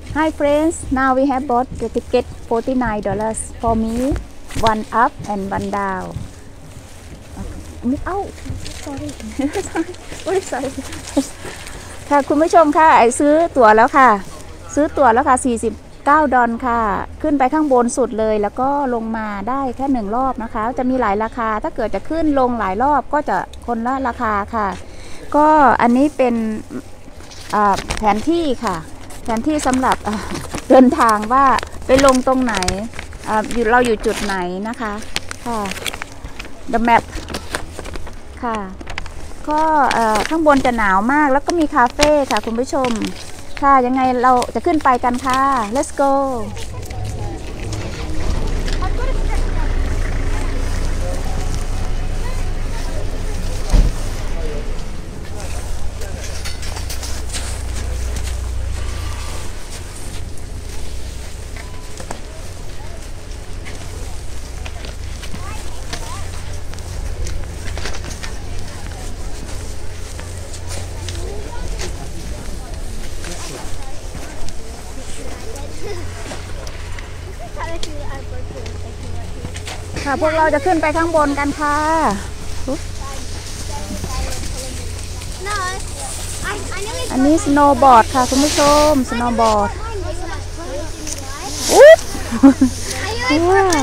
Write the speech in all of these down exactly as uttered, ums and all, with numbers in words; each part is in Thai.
Hi friends, now we have bought the ticket forty-nine dollars for me, one up and one down. Oh, sorry, sorry, sorry. ค่ะคุณผู้ชมค่ะไอซื้อตั๋วแล้วค่ะซื้อตั๋วแล้วค่ะสี่สิบเก้าดอลค่ะขึ้นไปข้างบนสุดเลยแล้วก็ลงมาได้แค่หนึ่งรอบนะคะจะมีหลายราคาถ้าเกิดจะขึ้นลงหลายรอบก็จะคนละราคาค่ะก็อันนี้เป็นแผนที่ค่ะแผนที่สำหรับเดินทางว่าไปลงตรงไหนอยู่เราอยู่จุดไหนนะคะค่ะ The Map ค่ะก็ข้างบนจะหนาวมากแล้วก็มีคาเฟ่ค่ะคุณผู้ชมค่ะยังไงเราจะขึ้นไปกันค่ะ let's go ค่ะพวกเราจะขึ้นไปข้างบนกันค่ะอันนี้สโนว์บอร์ดค่ะคุณผู้ชมสโนว์บอร์ดอุ๊บว้าว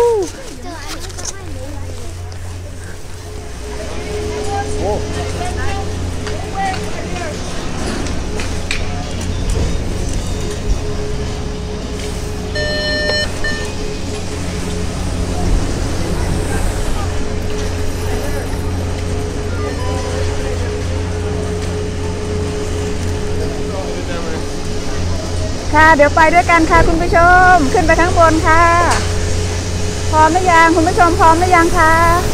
ค่ะเดี๋ยวไปด้วยกันค่ะคุณผู้ชมขึ้นไปข้างบนค่ะพร้อมหรือยังคุณผู้ชมพร้อมหรือยังคะ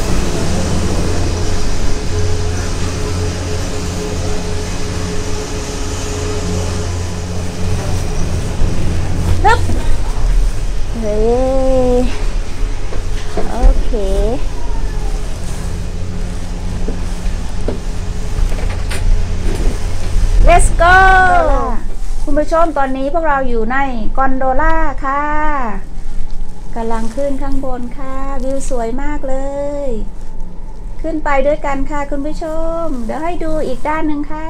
ฮึบเฮ้ยโอเคlet's goคุณผู้ชมตอนนี้พวกเราอยู่ในกอนโดล่าค่ะกำลังขึ้นข้างบนค่ะวิวสวยมากเลยขึ้นไปด้วยกันค่ะคุณผู้ชมเดี๋ยวให้ดูอีกด้านหนึ่งค่ะ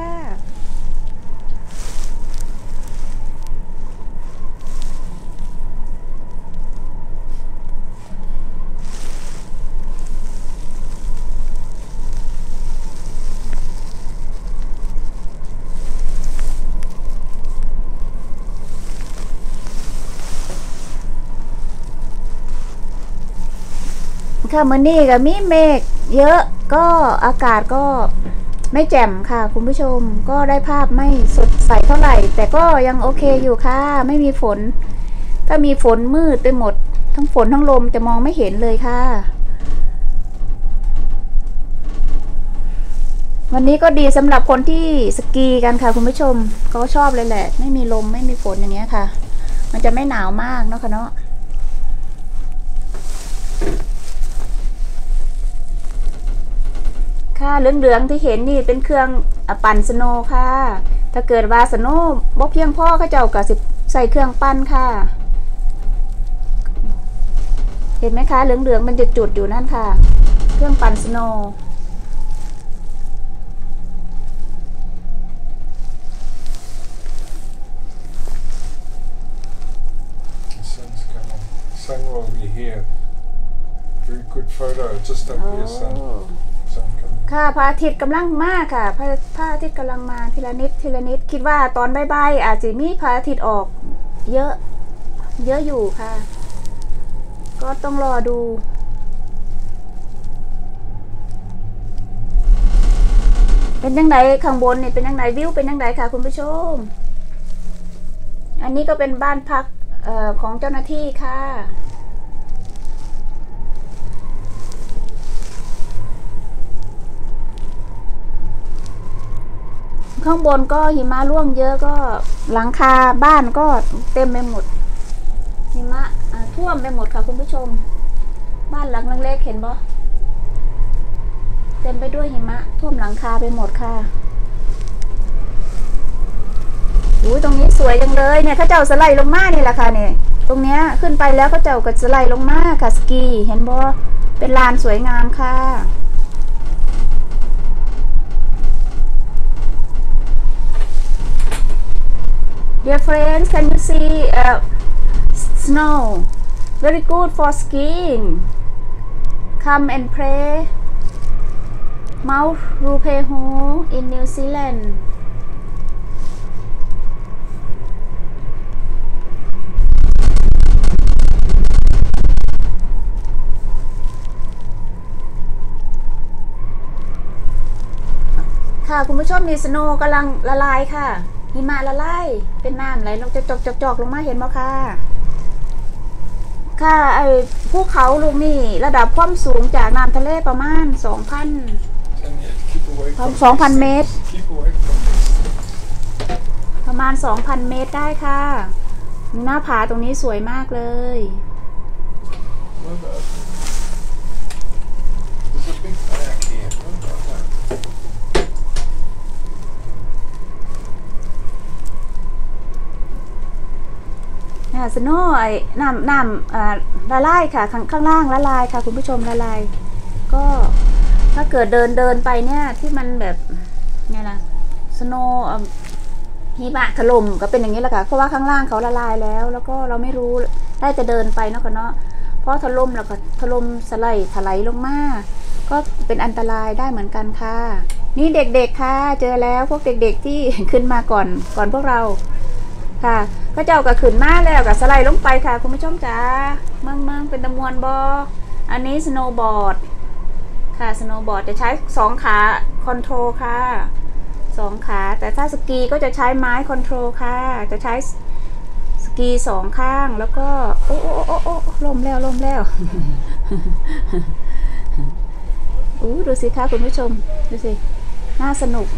ค่ะมื้อนี้ก็มีเมฆเยอะก็อากาศก็ไม่แจ่มค่ะคุณผู้ชมก็ได้ภาพไม่สดใสเท่าไหร่แต่ก็ยังโอเคอยู่ค่ะไม่มีฝนถ้ามีฝนมืดไปหมดทั้งฝนทั้งลมจะมองไม่เห็นเลยค่ะวันนี้ก็ดีสำหรับคนที่สกีกันค่ะคุณผู้ชมเขาชอบเลยแหละไม่มีลมไม่มีฝนอย่างเงี้ยค่ะมันจะไม่หนาวมากเนาะค่ะเนาะค่ะเหลืองๆที่เห็นนี่เป็นเครื่องปั่นสโนว์ค่ะถ้าเกิดว่าสโนว์บ่เพียงพอเขาเจ้าก็สิใส่เครื่องปั่นค่ะเห็นไหมคะเหลืองๆมันจะจุดอยู่นั่นค่ะเครื่องปั่นสโนว์ Sun will be here. Very good photo. Just up there, sun. Sun coming. ค่ะพระอาทิตย์กำลังมาค่ะพระพระอาทิตย์กำลังมาทีละนิดทีละนิดคิดว่าตอนบ่ายๆอาจจะมีพระอาทิตย์ออกเยอะเยอะอยู่ค่ะก็ต้องรอดูเป็นยังไงข้างบนนี่เป็นยังไงวิวเป็นยังไงค่ะคุณผู้ชมอันนี้ก็เป็นบ้านพักเอ่อของเจ้าหน้าที่ค่ะข้างบนก็หิมะร่วงเยอะก็หลังคาบ้านก็เต็มไปหมดหิมะท่วมไปหมดค่ะคุณผู้ชมบ้านหลังเล็กๆเห็นบ่เต็มไปด้วยหิมะท่วมหลังคาไปหมดค่ะอุ้ยตรงนี้สวยจังเลยเนี่ยเขาเจ้าสไลด์ลงมานี่แหละค่ะเนี่ยตรงเนี้ยขึ้นไปแล้วเขาเจ้าก็สไลด์ลงมาค่ะสกีเห็นบ่เป็นลานสวยงามค่ะ Dear friends, can you see uh, snow? Very good for skiing. Come and play Mount Rupeho in New Zealand. ค่ะคุณผู้ชมมีสโนว์กำลังละลายค่ะหิมะละลายเป็นน้ำไหลลงจะจอกจอกลงมาเห็นไหมค่ะค่ะไอ้ภูเขาลูกนี่ระดับความสูงจากน้ำทะเลประมาณ สองพัน สองพัน เมตรประมาณ สองพัน เมตรได้ค่ะหน้าผาตรงนี้สวยมากเลยสโนว์ไอ้น้ำน้ำละลายค่ะข้างข้างล่างละลายค่ะคุณผู้ชมละลายก็ถ้าเกิดเดินเดินไปเนี่ยที่มันแบบไงล่ะสโนว์หิมะถล่มก็เป็นอย่างนี้แหละค่ะเพราะว่าข้างล่างเขาละลายแล้วแล้วก็เราไม่รู้ได้จะเดินไปเนาะค่ะเนาะเพราะถล่มแล้วก็ถล่มสไลด์ถลายลงมาก็เป็นอันตรายได้เหมือนกันค่ะนี่เด็กๆค่ะเจอแล้วพวกเด็กๆที่ขึ้นมาก่อนก่อนพวกเราค่ะก็เจ้าก็ขึ้นมาแล้วก็สไลด์ลงไปค่ะคุณผู้ชมจ๋าเมืองเมืองเป็นตะมวนบออันนี้สโนว์บอร์ดค่ะสโนว์บอร์ดจะใช้สองขาคอนโทรลค่ะสองขาแต่ถ้าสกีก็จะใช้ไม้คอนโทรลค่ะจะใช้สกีสองข้างแล้วก็โอ้โอ้โอ้โอ้ลมแล้วลมแล้วอู้ดูสิค่ะคุณผู้ชมดูสิน่าสนุก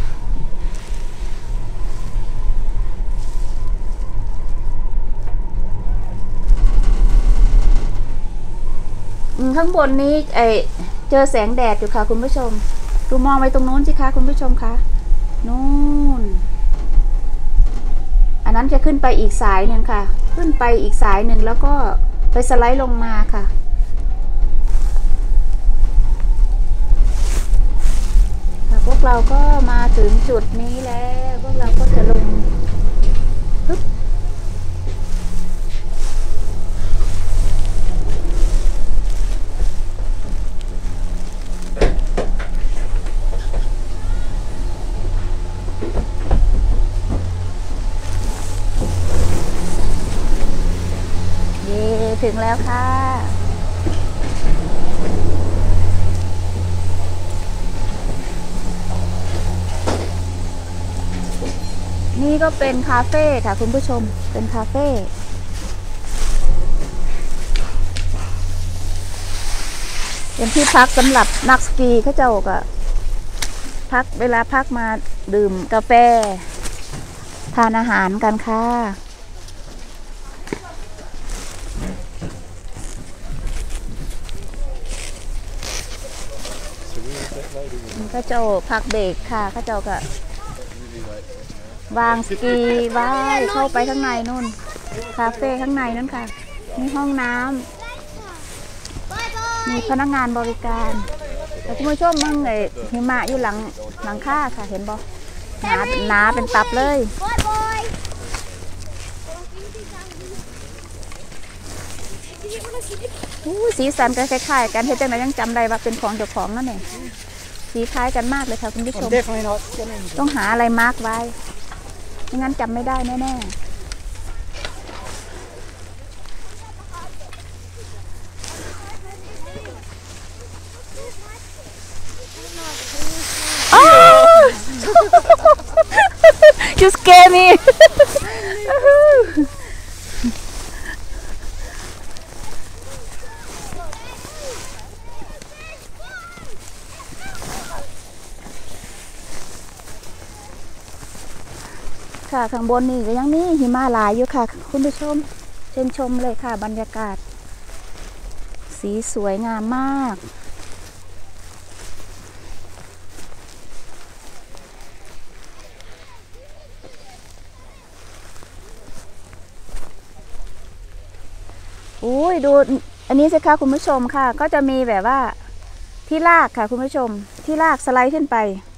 ข้างบนนี้เอเจอแสงแดดอยู่ค่ะคุณผู้ชมดูมองไปตรงนู้นสิคะคุณผู้ชมคะนู่นอันนั้นจะขึ้นไปอีกสายหนึ่งค่ะขึ้นไปอีกสายหนึ่งแล้วก็ไปสไลด์ลงมาค่ะพวกเราก็มาถึงจุดนี้แล้วพวกเราก็จะลงปึ๊บถึงแล้วค่ะนี่ก็เป็นคาเฟ่ค่ะคุณผู้ชมเป็นคาเฟ่เป็นที่พักสำหรับนักสกีเขาเจ้าก็พักเวลาพักมาดื่มกาแฟทานอาหารกันค่ะข้าเจ้าพักเบรกค่ะข้าเจ้าก็วางสกีไว้เข้าไปข้างในนู่นคาเฟ่ข้างในนั่นค่ะมีห้องน้ำมีพนักงานบริการแต่คุณผู้ชมมึงไอ้หิมะอยู่หลังหลังค่าค่ะเห็นบ่หนาหนาเป็นตับเลยสีสันก็คล้ายๆกันเห็นจังไหนยังจำได้ว่าเป็นของเจ้าของนั่นเองสีคล้ายกันมากเลยค่ะคุณผู้ชมต้องหาอะไรมาร์กไว้ไม่งั้นจำไม่ได้แน่ๆอ๋อ You scare me ค่ะข้างบนนี่ก็ยังมีหิมะหลายอยู่ค่ะคุณผู้ชมเชิญชมเลยค่ะบรรยากาศสีสวยงามมากอุ้ยดูอันนี้สิคะคุณผู้ชมค่ะก็จะมีแบบว่าที่ลากค่ะคุณผู้ชมที่ลากสไลด์ขึ้นไป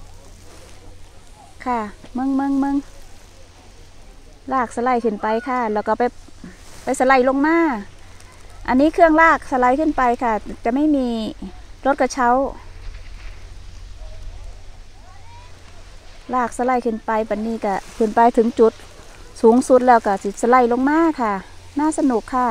ค่ะมึงมึงมึงลากสไลด์ขึ้นไปค่ะแล้วก็ไปไปสไลด์ลงมาอันนี้เครื่องลากสไลด์ขึ้นไปค่ะจะไม่มีรถกระเช้าลากสไลด์ขึ้นไปปันนี้ก็ขึ้นไปถึงจุดสูงสุดแล้วก็สไลด์ลงมาค่ะน่าสนุกค่ะ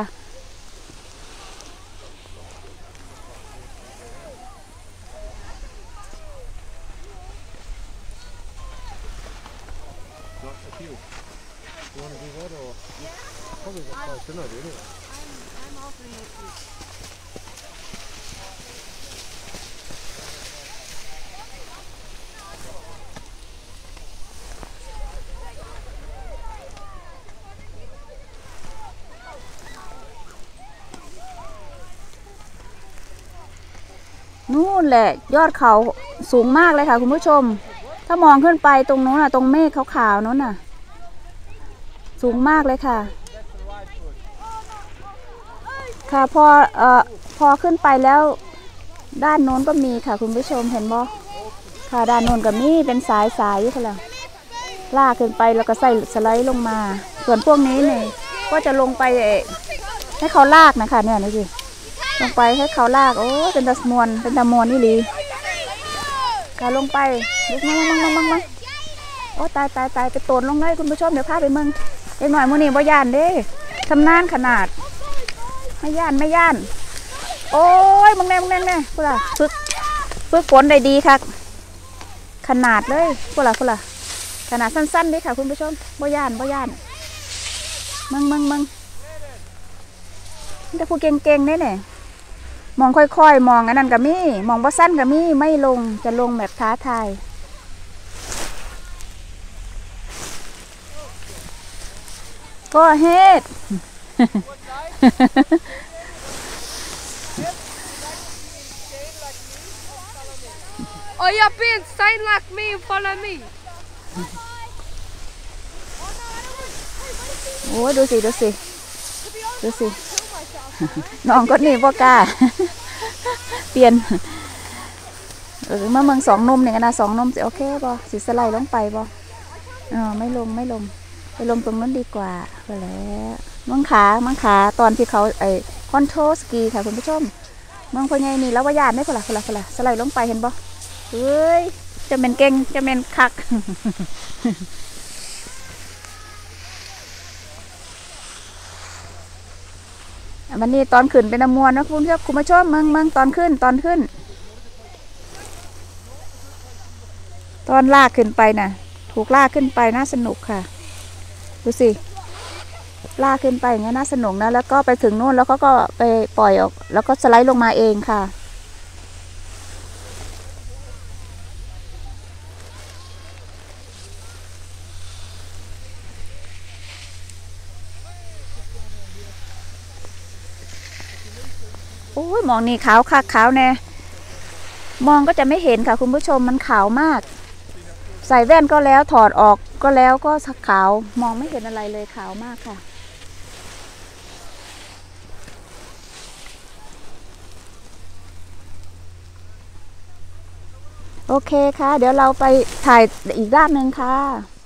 นู่นแหละยอดเขาสูงมากเลยค่ะคุณผู้ชมถ้ามองขึ้นไปตรงโน้นน่ะตรงเมฆขาวๆโน้นน่ะสูงมากเลยค่ะค่ะพอเอ่อพอขึ้นไปแล้วด้านโน้นก็มีค่ะคุณผู้ชมเห็นบ่ค่ะด้านโน้นก็มีเป็นสายสายอยู่ค่ะล่ะลากขึ้นไปแล้วก็ใส่สไลด์ลงมาส่วนพวกนี้เนี่ยก็จะลงไปให้เขาลากนะคะเนี่ยนี่สิลงไปให้เขาลากโอ้เป็นตะมวนเป็นตะมวนนี่หลีการลงไปลุกมั่งมั่งมั่งมั่งมั่งโอ้ตายตายตายไปโตนลงเลยคุณผู้ชมเดี๋ยวพาไปมึงเอ็งหน่อยมือนี่บ่ย่านเด้ทำนานขนาดไม่ย่านไม่ย่านโอ้ยมึงแน่มึงแน่แน่พูดละฝึกฝึกฝนได้ดีค่ะขนาดเลยพูดละพูดละขนาดสั้นๆดิค่ะคุณผู้ชมบ่ย่านบ่ย่านมึงมึงมึงแต่ผู้เก่งๆเนี่ยเนี่ยมองค่อยๆมองอันนั้นกับมี่มองบ่สั้นกับมี่ไม่ลงจะลงแบบท้าทายก็เฮ็ด Oh, you're being sane like me and follow me. โอ้ดูสิดูสิดูสิน้องก็นี่บ่กล้า เปลี่ยนเออมาเมืองสองนมเนี่ยนะสองนมสิโอเคบ่สิสไลด์ลงไปบ่เออไม่ลงไม่ลงไปลงตรงนั้นดีกว่าก็แล้วมังขามังขาตอนที่เขาไอ้คอนโทรสกีค่ะคุณผู้ชมเมืองพญายนี่แล้วว่าญาติไม่คนละคนละคนละสไลด์ลงไปเห็นบ่เฮ้ยจะเป็นเก่งจะเป็นคัก วันนี้ตอนขึ้นเป็นอมวนนะคุณผู้ชมคุณผู้ชมเมืองเมืองตอนขึ้นตอนขึ้นตอนลากขึ้นไปน่ะถูกลากขึ้นไปน่าสนุกค่ะดูสิลากขึ้นไปอย่างเงี้ยน่าสนุกนะแล้วก็ไปถึงนู่นแล้วเขาก็ไปปล่อยออกแล้วก็สไลด์ลงมาเองค่ะโอ้ยมองนี่ขาวค่ะขาวแน่มองก็จะไม่เห็นค่ะคุณผู้ชมมันขาวมากใส่แว่นก็แล้วถอดออกก็แล้วก็ขาวมองไม่เห็นอะไรเลยขาวมากค่ะโอเคค่ะเดี๋ยวเราไปถ่ายอีกด้านหนึ่งค่ะ